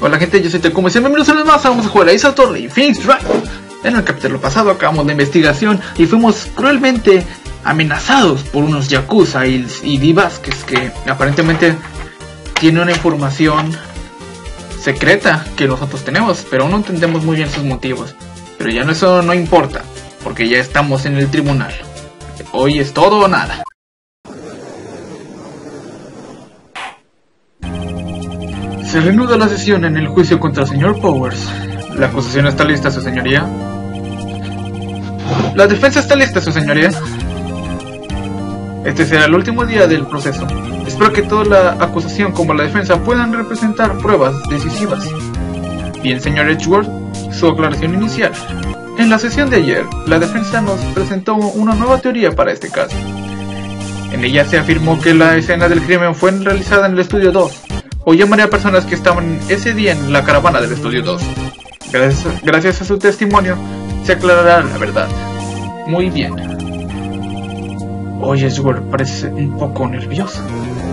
Hola gente, yo soy Tecumo y bienvenidos una vez más, vamos a jugar a Ace Attorney Phoenix Wright. En el capítulo pasado acabamos la investigación y fuimos cruelmente amenazados por unos Yakuza y Dee Vázquez, que aparentemente tiene una información secreta que nosotros tenemos, pero aún no entendemos muy bien sus motivos. Pero ya eso no importa, porque ya estamos en el tribunal. Hoy es todo o nada. Se reanuda la sesión en el juicio contra el señor Powers. La acusación está lista, su señoría. La defensa está lista, su señoría. Este será el último día del proceso. Espero que toda la acusación como la defensa puedan representar pruebas decisivas. Bien, señor Edgeworth, su aclaración inicial. En la sesión de ayer, la defensa nos presentó una nueva teoría para este caso. En ella se afirmó que la escena del crimen fue realizada en el estudio 2. O llamaré a personas que estaban ese día en la caravana del estudio 2. Gracias a su testimonio, se aclarará la verdad. Muy bien. Oye, Edgeworth, parece un poco nervioso.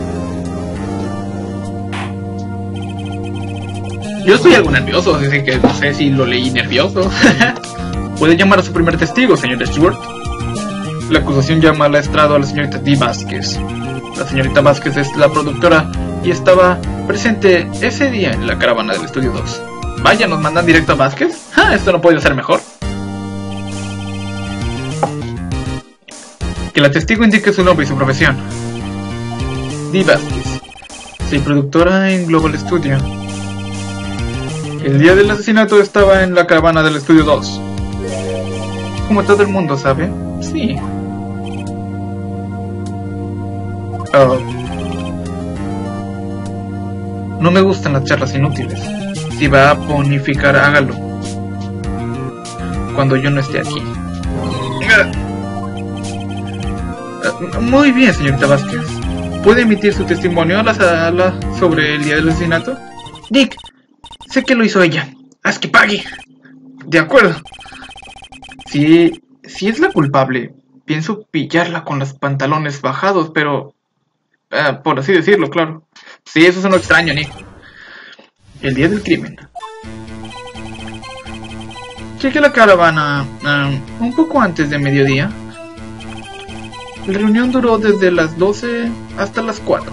Yo estoy algo nervioso, así que no sé si lo leí nervioso. Puede llamar a su primer testigo, señor Edgeworth. La acusación llama al estrado a la señorita Dee Vázquez. La señorita Vázquez es la productora y estaba presente ese día en la caravana del estudio 2. Vaya, nos mandan directo a Vázquez. Esto no podría ser mejor. Que la testigo indique su nombre y su profesión. Dee Vázquez. Soy productora en Global Studio. El día del asesinato estaba en la caravana del estudio 2. Como todo el mundo sabe. Sí. No me gustan las charlas inútiles. Si va a bonificar, hágalo cuando yo no esté aquí. Muy bien, señorita Vázquez. ¿Puede emitir su testimonio a la sala sobre el día del asesinato? Dick, sé que lo hizo ella. Haz que pague. De acuerdo. Si es la culpable, pienso pillarla con los pantalones bajados, pero... por así decirlo, claro. Sí, eso es lo extraño, Nick. El día del crimen. Llegué a la caravana un poco antes de mediodía. La reunión duró desde las 12 hasta las 4.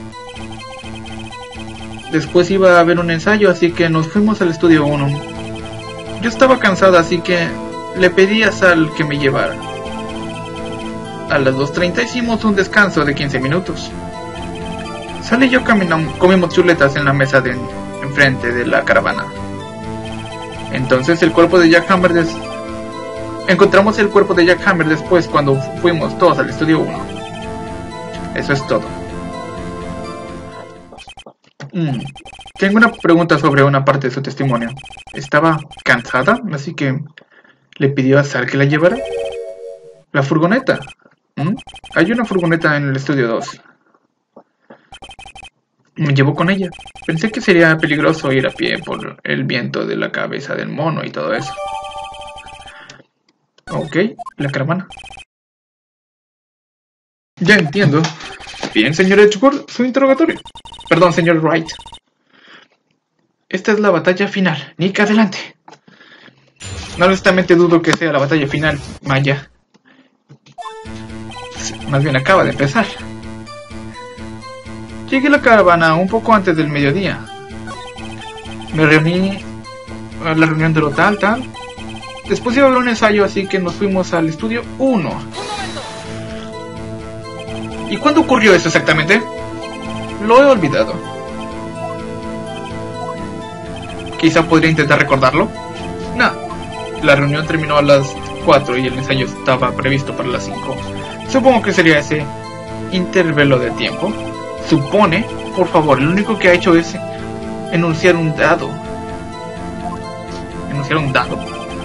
Después iba a haber un ensayo, así que nos fuimos al estudio 1. Yo estaba cansada, así que le pedí a Sal que me llevara. A las 2:30 hicimos un descanso de 15 minutos. Sal y yo comimos chuletas en la mesa de enfrente de la caravana. Entonces el cuerpo de Jack Hammer encontramos el cuerpo de Jack Hammer después cuando fuimos todos al estudio 1. Eso es todo. Tengo una pregunta sobre una parte de su testimonio. Estaba cansada, así que le pidió a Sal que la llevara. La furgoneta. Hay una furgoneta en el estudio 2. Me llevó con ella. Pensé que sería peligroso ir a pie por el viento de la cabeza del mono y todo eso. Ok, la caravana. Ya entiendo. Bien, señor Edgeworth, su interrogatorio. Perdón, señor Wright. Esta es la batalla final. Nick, adelante. No, honestamente dudo que sea la batalla final, Maya. Más bien acaba de empezar. Llegué a la caravana un poco antes del mediodía. Me reuní. La reunión duró tal. Después iba a haber un ensayo, así que nos fuimos al estudio 1. ¿Y cuándo ocurrió eso exactamente? Lo he olvidado. Quizá podría intentar recordarlo. No. La reunión terminó a las 4 y el ensayo estaba previsto para las 5. Supongo que sería ese intervalo de tiempo. Supone, por favor, lo único que ha hecho es enunciar un dado. ¿Enunciar un dado?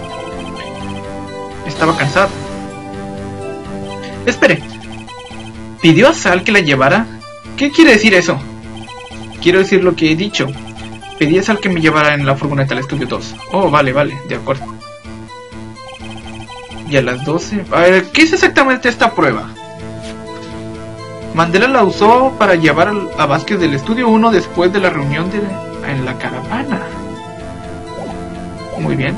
Estaba cansado. Espere. ¿Pidió a Sal que la llevara? ¿Qué quiere decir eso? Quiero decir lo que he dicho. Pedí a Sal que me llevara en la furgoneta al estudio 2. Oh, vale, de acuerdo. Y a las 12... A ver, ¿qué es exactamente esta prueba? Mandela la usó para llevar a Vázquez del estudio 1 después de la reunión de en la caravana. Muy bien.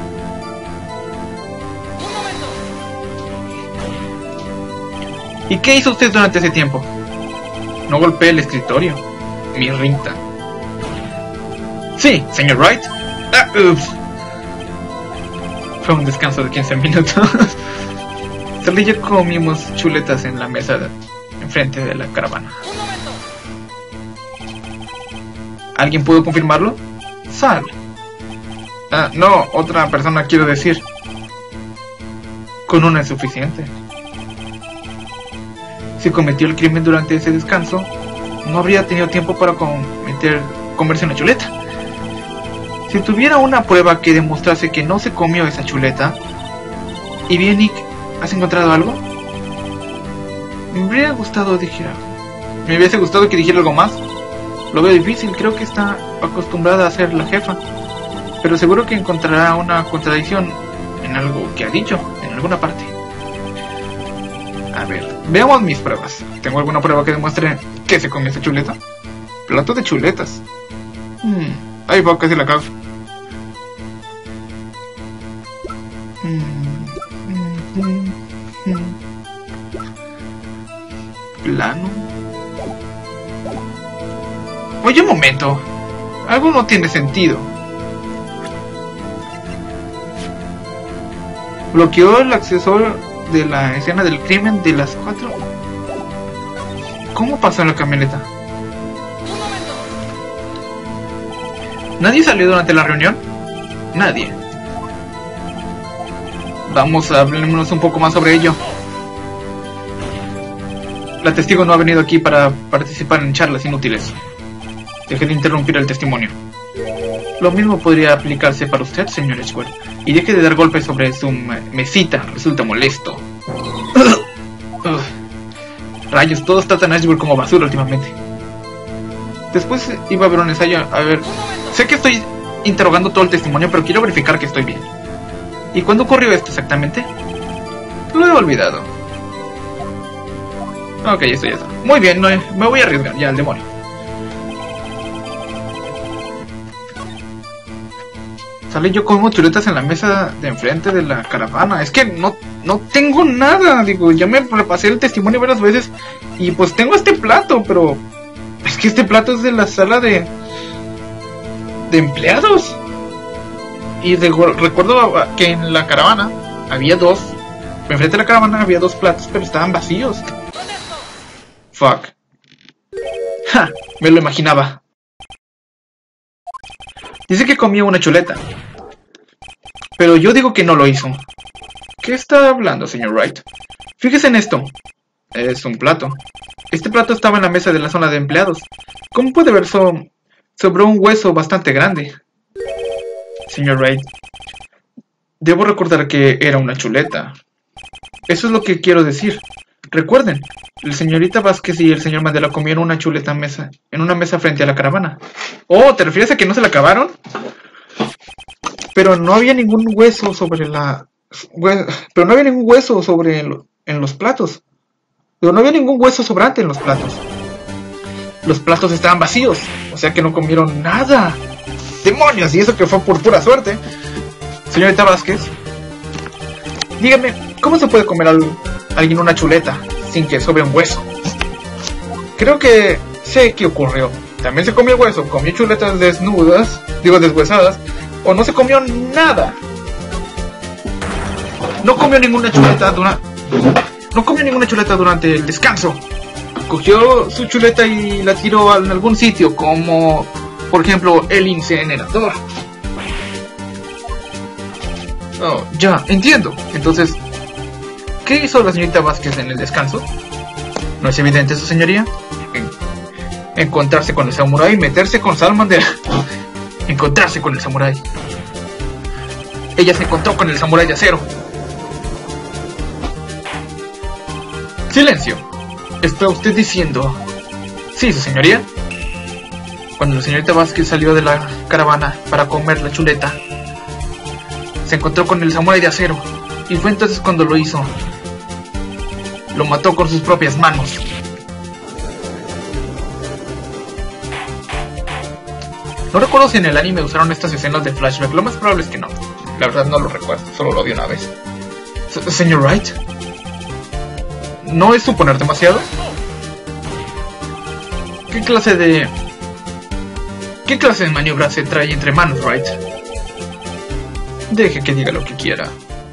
¿Y qué hizo usted durante ese tiempo? No golpeé el escritorio. Me irrita. Sí, señor Wright. Ups. Fue un descanso de 15 minutos. Sal y yo comimos chuletas en la mesa enfrente de la caravana. ¿Alguien pudo confirmarlo? Sal. No, otra persona quiero decir. Con una es suficiente. Si cometió el crimen durante ese descanso, no habría tenido tiempo para comerse una chuleta. Si tuviera una prueba que demostrase que no se comió esa chuleta. ¿Y bien, Nick? ¿Has encontrado algo? Me hubiese gustado que dijera algo más. Lo veo difícil, creo que está acostumbrada a ser la jefa. Pero seguro que encontrará una contradicción en algo que ha dicho, en alguna parte. A ver, veamos mis pruebas. ¿Tengo alguna prueba que demuestre que se comió esa chuleta? Plato de chuletas. Ahí va, casi la cago. Plano. Oye, un momento. Algo no tiene sentido. Bloqueó el acceso de la escena del crimen de las 4. ¿Cómo pasó en la camioneta? ¿Nadie salió durante la reunión? Nadie. Vamos a hablarnos un poco más sobre ello. La testigo no ha venido aquí para participar en charlas inútiles. Deje de interrumpir el testimonio. Lo mismo podría aplicarse para usted, señor Edgeworth. Y deje de dar golpes sobre su mesita. Resulta molesto. Rayos, todos tratan a Edgeworth como basura últimamente. Después iba a haber un ensayo. A ver, sé que estoy interrogando todo el testimonio, pero quiero verificar que estoy bien. ¿Y cuándo ocurrió esto exactamente? Lo he olvidado. Ok, esto ya está. Muy bien, no, me voy a arriesgar ya al demonio. Sale yo como chuletas en la mesa de enfrente de la caravana. Es que no tengo nada. Digo, ya me repasé el testimonio varias veces. Y pues tengo este plato, pero es que este plato es de la sala de empleados. Y recuerdo que en la caravana había dos. Enfrente de la caravana había dos platos, pero estaban vacíos. Fuck. Ja, me lo imaginaba. Dice que comió una chuleta. Pero yo digo que no lo hizo. ¿Qué está hablando, señor Wright? Fíjese en esto. Es un plato. Este plato estaba en la mesa de la zona de empleados. ¿Cómo puede ver sobre un hueso bastante grande? Señor Wright, debo recordar que era una chuleta. Eso es lo que quiero decir. Recuerden, la señorita Vázquez y el señor Mandela comieron una chuleta en una mesa frente a la caravana. Oh, ¿te refieres a que no se la acabaron? Pero no había ningún hueso sobre en los platos. Pero no había ningún hueso sobrante en los platos. Los platos estaban vacíos, o sea que no comieron nada. ¡Demonios! Y eso que fue por pura suerte. Señorita Vázquez, dígame, ¿cómo se puede comer alguien una chuleta sin que sobre un hueso? Creo que sé qué ocurrió. También se comió hueso, comió chuletas deshuesadas, o no se comió nada. No comió ninguna chuleta durante el descanso. Cogió su chuleta y la tiró en algún sitio, como por ejemplo el incinerador. Oh, ya, entiendo. Entonces, ¿qué hizo la señorita Vázquez en el descanso? ¿No es evidente, su señoría? Encontrarse con el samurái, meterse con Salamander. Encontrarse con el samurái. Ella se encontró con el samurái de acero. Silencio. ¿Está usted diciendo? Sí, su señoría. Cuando la señorita Vázquez salió de la caravana para comer la chuleta, se encontró con el samurái de acero. Y fue entonces cuando lo hizo. Lo mató con sus propias manos. No recuerdo si en el anime usaron estas escenas de flashback. Lo más probable es que no. La verdad no lo recuerdo, solo lo vi una vez. Señor Wright, ¿no es suponer demasiado? ¿Qué clase de maniobra se trae entre manos, Wright? Deje que diga lo que quiera.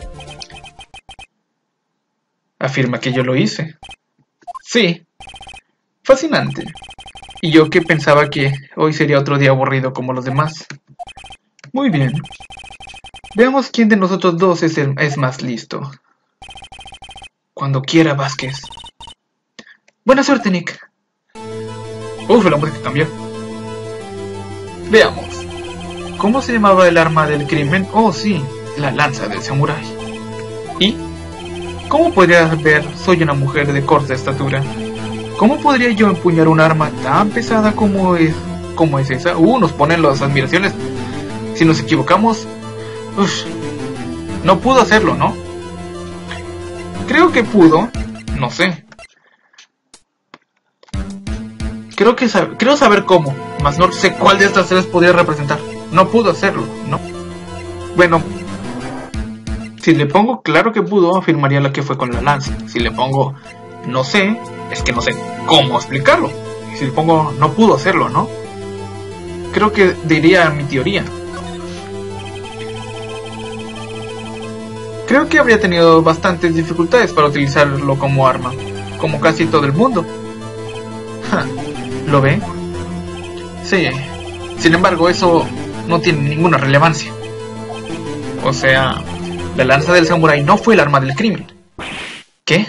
Afirma que yo lo hice. Sí. Fascinante. Y yo que pensaba que hoy sería otro día aburrido como los demás. Muy bien. Veamos quién de nosotros dos es más listo. Cuando quiera, Vázquez. Buena suerte, Nick. Uf, la música cambió. Veamos. ¿Cómo se llamaba el arma del crimen? Oh, sí, la lanza del samurái. ¿Y? ¿Cómo podrías ver? Soy una mujer de corta estatura. ¿Cómo podría yo empuñar un arma tan pesada como es esa? Nos ponen las admiraciones. Si nos equivocamos... Uf, no pudo hacerlo, ¿no? Creo que pudo. No sé. Creo saber cómo, mas no sé cuál de estas tres podría representar. No pudo hacerlo, ¿no? Bueno, si le pongo claro que pudo, afirmaría la que fue con la lanza. Si le pongo no sé, es que no sé cómo explicarlo. Y si le pongo no pudo hacerlo, ¿no? Creo que diría mi teoría. Creo que habría tenido bastantes dificultades para utilizarlo como arma, como casi todo el mundo. ¿Lo ve? Sí. Sin embargo, eso no tiene ninguna relevancia. O sea, la lanza del samurái no fue el arma del crimen. ¿Qué?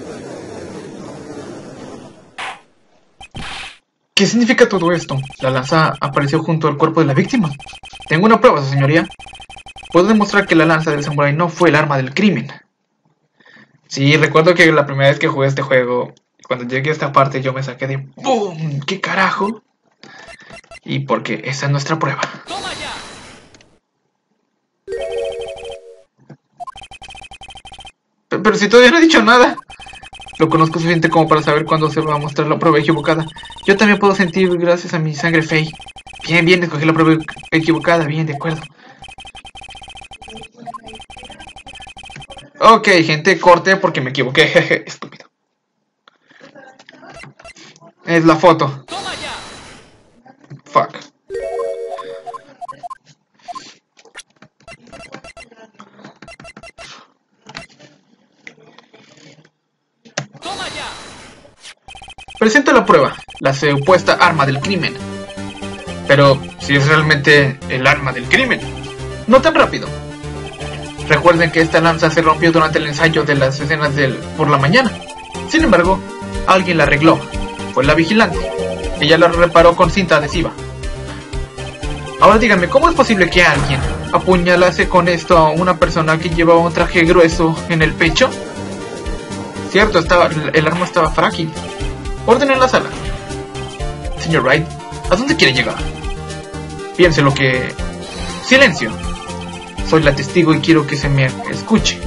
¿Qué significa todo esto? La lanza apareció junto al cuerpo de la víctima. Tengo una prueba, su señoría. Puedo demostrar que la lanza del samurái no fue el arma del crimen. Sí, recuerdo que la primera vez que jugué este juego, cuando llegué a esta parte yo me saqué de ¡boom! ¿Qué carajo? Y porque esa es nuestra prueba. ¡Toma ya! Pero si todavía no he dicho nada. Lo conozco suficiente como para saber cuándo se va a mostrar la prueba equivocada. Yo también puedo sentir gracias a mi sangre fey. Bien, escogí la prueba equivocada. Bien, de acuerdo. Ok, gente, corte porque me equivoqué. Jeje, estúpido. Es la foto. Fuck. Presenta la prueba, la supuesta arma del crimen. Pero, si es realmente el arma del crimen. No tan rápido. Recuerden que esta lanza se rompió durante el ensayo de las escenas por la mañana. Sin embargo, alguien la arregló. Fue la vigilante. Ella la reparó con cinta adhesiva. Ahora díganme, ¿cómo es posible que alguien apuñalase con esto a una persona que llevaba un traje grueso en el pecho? Cierto, el arma estaba frágil. Orden en la sala. Señor Wright, ¿a dónde quiere llegar? Piense lo que... Silencio. Soy la testigo y quiero que se me escuche.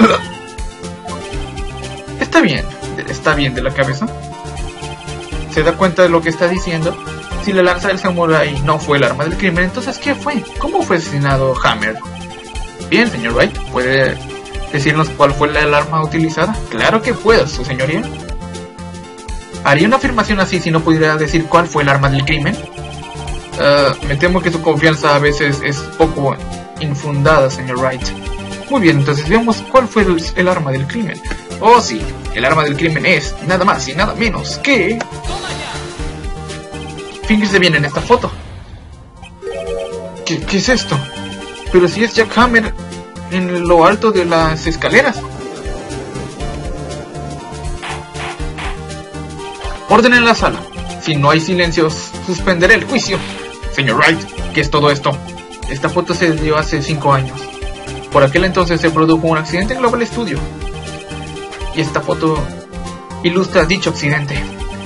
Está bien de la cabeza. ¿Se da cuenta de lo que está diciendo? Si la lanza del samurái no fue el arma del crimen, entonces ¿qué fue? ¿Cómo fue asesinado Hammer? Bien, señor Wright, ¿puede decirnos cuál fue el arma utilizada? Claro que puedo, su señoría. ¿Haría una afirmación así si no pudiera decir cuál fue el arma del crimen? Me temo que su confianza a veces es poco infundada, señor Wright. Muy bien, entonces veamos cuál fue el arma del crimen. Oh sí, el arma del crimen es nada más y nada menos que... Fíjense bien en esta foto. ¿Qué es esto? Pero si es Jack Hammer en lo alto de las escaleras. Orden en la sala. Si no hay silencios, suspenderé el juicio. Señor Wright, ¿qué es todo esto? Esta foto se dio hace 5 años. Por aquel entonces se produjo un accidente en Global Studio. Y esta foto ilustra dicho accidente.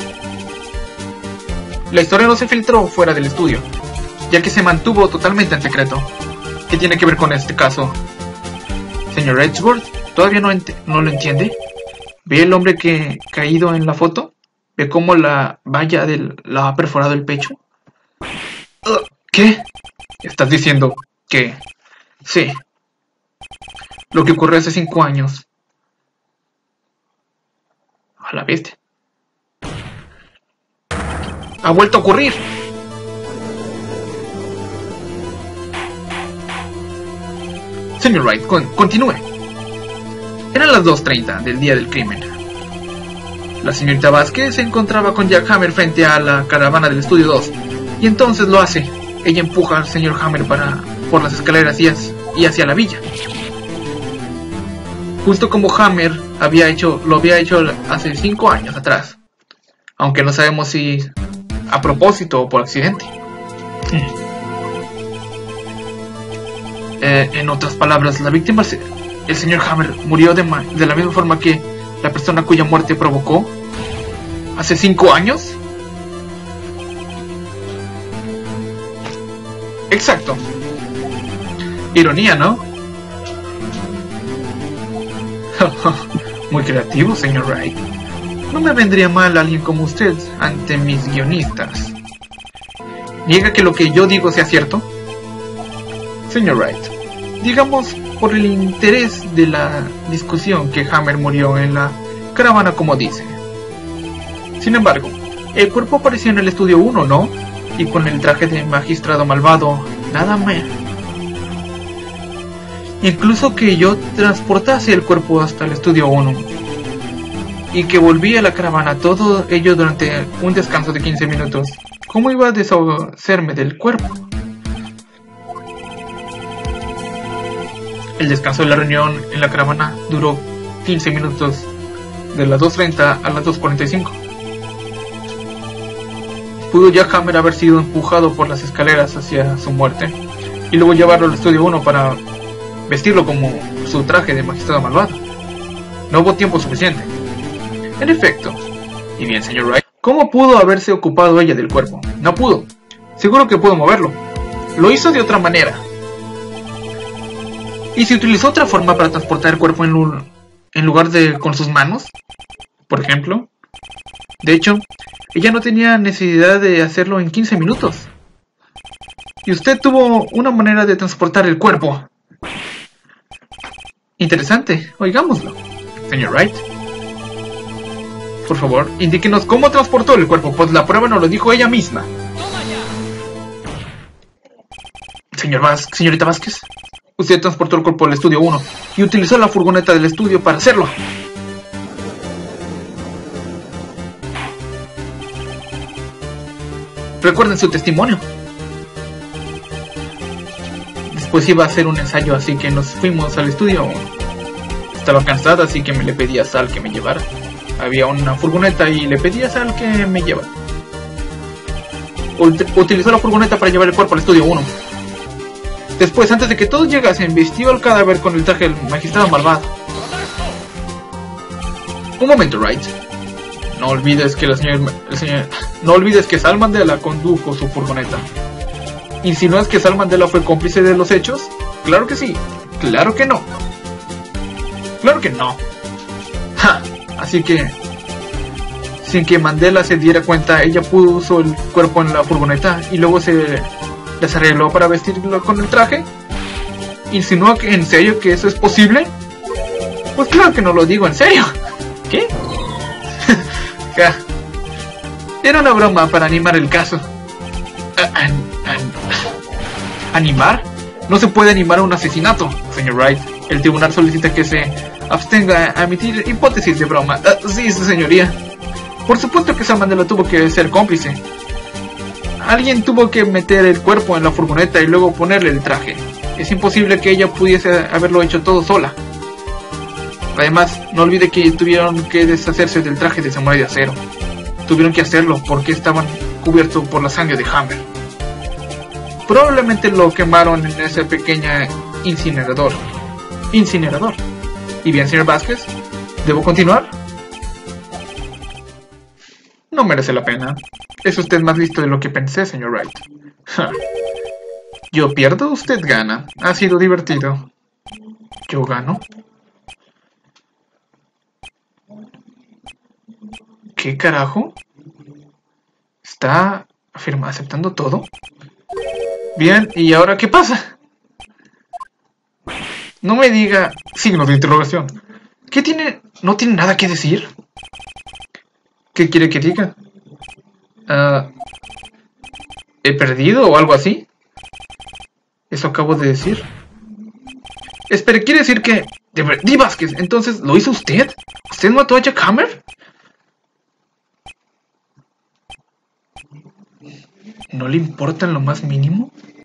La historia no se filtró fuera del estudio, ya que se mantuvo totalmente en secreto. ¿Qué tiene que ver con este caso? Señor Edgeworth, ¿todavía no lo entiende? ¿Ve el hombre caído en la foto? ¿Ve cómo la valla la ha perforado el pecho? ¿Qué? ¿Estás diciendo que...? Sí. Lo que ocurrió hace 5 años. A la bestia. Ha vuelto a ocurrir. Señor Wright, continúe. Eran las 2:30 del día del crimen. La señorita Vasquez se encontraba con Jack Hammer frente a la caravana del estudio 2. Y entonces lo hace. Ella empuja al señor Hammer por las escaleras y hacia la villa. Justo como Hammer lo había hecho hace 5 años atrás. Aunque no sabemos si a propósito o por accidente. En otras palabras, la víctima, el señor Hammer, murió de la misma forma que la persona cuya muerte provocó hace 5 años. Exacto. Ironía, ¿no? Muy creativo, señor Wright. No me vendría mal alguien como usted ante mis guionistas. ¿Niega que lo que yo digo sea cierto? Señor Wright, digamos por el interés de la discusión que Hammer murió en la caravana como dice. Sin embargo, el cuerpo apareció en el estudio 1, ¿no? Y con el traje de magistrado malvado, nada más. Incluso que yo transportase el cuerpo hasta el estudio 1 y que volví a la caravana, todo ello durante un descanso de 15 minutos. ¿Cómo iba a deshacerme del cuerpo? El descanso de la reunión en la caravana duró 15 minutos, de las 2:30 a las 2:45. Pudo Jack Hammer haber sido empujado por las escaleras hacia su muerte y luego llevarlo al estudio 1 para vestirlo como su traje de magistrado malvado. No hubo tiempo suficiente. En efecto. Y bien, señor Wright, ¿cómo pudo haberse ocupado ella del cuerpo? No pudo. Seguro que pudo moverlo. Lo hizo de otra manera. ¿Y si utilizó otra forma para transportar el cuerpo en lugar de con sus manos? Por ejemplo. De hecho, ella no tenía necesidad de hacerlo en 15 minutos. Y usted tuvo una manera de transportar el cuerpo. Interesante, oigámoslo. Señor Wright, por favor, indíquenos cómo transportó el cuerpo, pues la prueba nos lo dijo ella misma. Señorita Vasquez, usted transportó el cuerpo al estudio 1 y utilizó la furgoneta del estudio para hacerlo. Recuerden su testimonio. Después iba a hacer un ensayo, así que nos fuimos al estudio. Estaba cansada, así que le pedí a Sal que me llevara. Había una furgoneta y le pedí a Sal que me llevara. Utilizó la furgoneta para llevar el cuerpo al estudio 1. Después, antes de que todos llegasen, vistió al cadáver con el traje del magistrado malvado. Un momento, Wright. No olvides que Sal Mandela condujo su furgoneta. ¿Insinúas que Sal Mandela fue cómplice de los hechos? Claro que sí. Claro que no. Claro que no. ¡Ja! Así que, sin que Mandela se diera cuenta, ella puso el cuerpo en la furgoneta y luego se desarregló para vestirlo con el traje. ¿Insinúa que en serio que eso es posible? Pues claro que no lo digo en serio. ¿Qué? Era una broma para animar el caso. ¿Animar? No se puede animar a un asesinato, señor Wright. El tribunal solicita que se abstenga a emitir hipótesis de broma. Sí, su señoría. Por supuesto que Sal Mandela tuvo que ser cómplice. Alguien tuvo que meter el cuerpo en la furgoneta y luego ponerle el traje. Es imposible que ella pudiese haberlo hecho todo sola. Además, no olvide que tuvieron que deshacerse del traje de samurái de acero. Tuvieron que hacerlo porque estaban cubiertos por la sangre de Hammer. Probablemente lo quemaron en ese pequeño incinerador. ¿Y bien, señor Vasquez? ¿Debo continuar? No merece la pena. Es usted más listo de lo que pensé, señor Wright. Yo pierdo, usted gana. Ha sido divertido. ¿Yo gano? ¿Qué carajo? ¿Está aceptando todo? Bien, ¿y ahora qué pasa? No me diga signos de interrogación. ¿Qué tiene? ¿No tiene nada que decir? ¿Qué quiere que diga? Ah, ¿he perdido o algo así? Eso acabo de decir. Espere, ¿quiere decir que... Di Vázquez, entonces, ¿lo hizo usted? ¿Usted mató a Jack Hammer? ¿No le importa en lo más mínimo?